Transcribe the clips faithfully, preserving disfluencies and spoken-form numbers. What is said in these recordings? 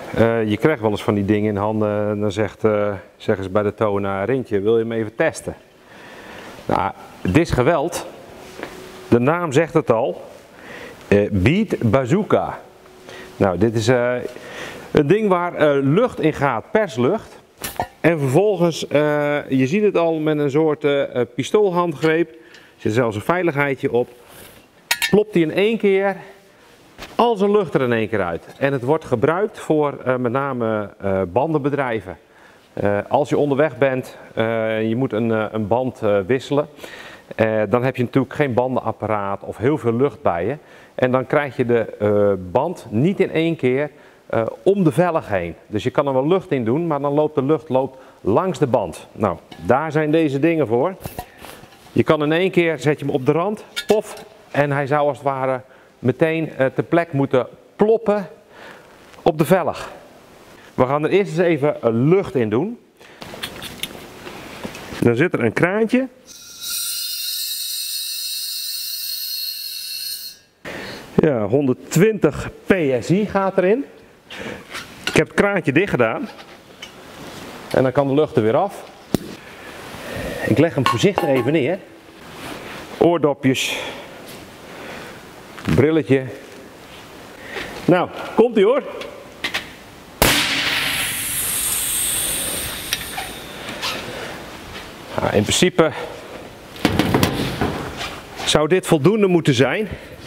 Uh, je krijgt wel eens van die dingen in handen en dan zegt, uh, zeggen ze bij de toner, Rintje, wil je hem even testen? Nou, dit is geweld. De naam zegt het al. Uh, Beat Bazooka. Nou, dit is uh, een ding waar uh, lucht in gaat, perslucht. En vervolgens, uh, je ziet het al met een soort uh, pistoolhandgreep. Er zit zelfs een veiligheidje op. Plopt hij in één keer al zijn lucht er in één keer uit. En het wordt gebruikt voor uh, met name uh, bandenbedrijven. Uh, als je onderweg bent, uh, je moet een, uh, een band uh, wisselen. Uh, dan heb je natuurlijk geen bandenapparaat of heel veel lucht bij je. En dan krijg je de uh, band niet in één keer uh, om de velg heen. Dus je kan er wel lucht in doen, maar dan loopt de lucht loopt langs de band. Nou, daar zijn deze dingen voor. Je kan in één keer, zet je hem op de rand, pof, en hij zou als het ware meteen uh, ter plek moeten ploppen op de velg. We gaan er eerst eens even uh, lucht in doen. Dan zit er een kraantje. Ja, honderdtwintig P S I gaat erin. Ik heb het kraantje dicht gedaan. En dan kan de lucht er weer af. Ik leg hem voorzichtig even neer. Oordopjes. Brilletje. Nou, komt ie hoor. Nou, in principe zou dit voldoende moeten zijn.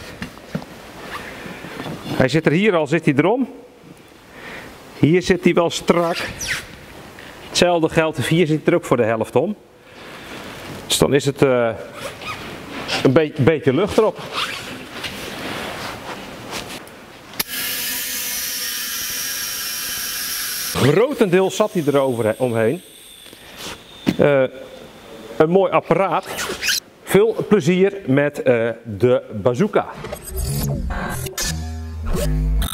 Hij zit er hier al, zit hij erom. Hier zit hij wel strak. Hetzelfde geldt, hier zit hij er ook voor de helft om. Dus dan is het uh, een be beetje lucht erop. Grotendeels zat hij er over, omheen. Uh, een mooi apparaat. Veel plezier met uh, de bazooka.